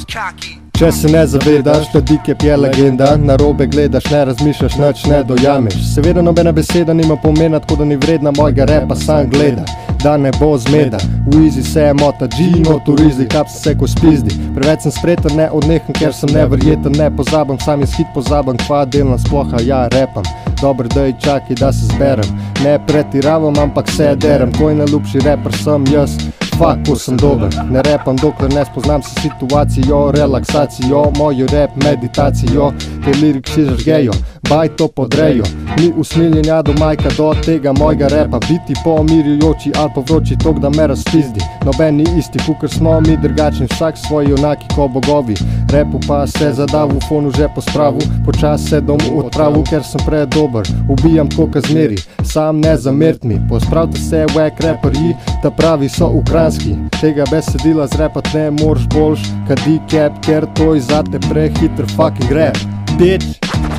Če se ne zavedaš, da dik je legenda, narobe gledaš, ne razmišljaš, nič ne dojameš. Seveda nobena beseda nima pomena, tako da ni vredna mojega repa, sam gleda, da ne bo zmeda. V easy se je mota, Gino, turizi, kap se ko spizdi. Preveč sem spreten, ne odneham, ker sem neverjeten, ne pozabam, sam je hit pozabam, kva delam sploha, ja repam. Dobro, daj čakaj, da se zberem, ne pretiravam, ampak se derem, tvoj najljubši reper sem jaz. Fuck, ko sem dober, ne repam, dokler ne spoznam se situacijo, relaksacijo, mojo rap, meditacijo, te lirik si žgejo, baj to podrejo. Ni usmiljenja do majka do tega mojega repa, biti pomirjujoči ali pa vroči tok, da me razpizdi. Noben ni isti, kukor smo mi drugačni, vsak svoji junaki ko bogovi. Repu pa se zadav v fonu že pospravu, počas se domov odpravu, ker sem predober, ubijam koka zmeri, sam ne zamert mi. Pospravite se, wack raperji, ta pravi so ukranski, tega besedila zrepat ne moreš boljš, kadi cap, ker to je zate prehiter fucking rap, bitch.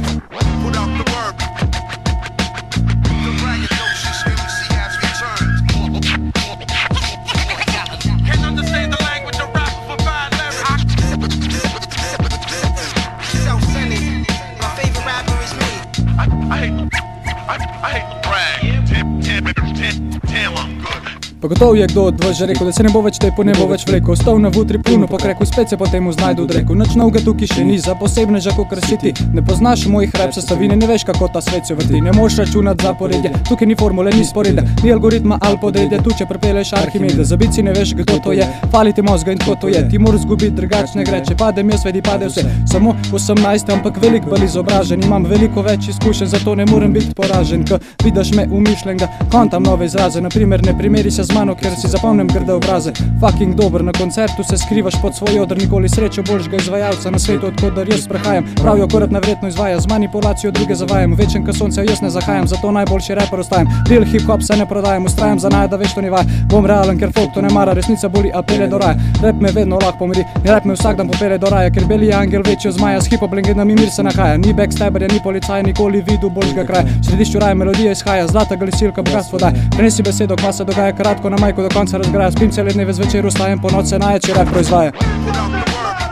Pa gotovo je kdo od vas že rekel, da se ne bo več tepo, ne bo več vlekel. Ostal na vutri puno, pa kreku spet se potem znajdu odreku. Nič novega tukaj še ni, za posebneža kakor si ti. Ne poznaš mojih rap sestavine, ne veš kako ta svet se vrti. Ne moš računat zaporedje, tukaj ni formule, ni sporedja, ni algoritma ali podredja. Tu če prepeleš Arhimede, za bici ne veš kdo to je, fali ti mozga in tako to je. Ti moraš zgubiti, drugač ne gre, če padem jaz, vedi pade vse. Samo 18, ampak velik bolj izobražen, imam veliko več izkušenj, zato ne morem biti poražen. Ko vidiš me umišljenega, kontam nove izraze, na primer ne primeri se z mano, ker si zapomnem grde obraze. Fucking dober, na koncertu se skrivaš pod svoj odr, nikoli srečo boljšega izvajalca na svetu, odkudar jaz sprehajam. Pravijo, korat navredno izvaja, z manipulacijo druge zavajam, večen ka sonce jaz ne zahajam, zato najboljši rapper ostajam. Real hip-hop se ne prodajam, ustrajam za naj, da veš to ni vaj. Bom realen, ker folk to ne mara, resnica boli, a pele do raja. Rap me vedno lahko pomiri, rap me vsak dan popele do raja, ker beli angel večjo zmaja, s hip-hop legendami mir se nahaja. Ni backstabberja, ni policaj, nikoli videl boljšega kraja. V središču raja melodija izhaja, zlata glasiljka bogatstvo daj. Prenesi besedo, kva se dogaja, kratko na majko do konca razgraja. Spim cele dneve zvečer, vstajem po noč, se najjači rap proizvaja.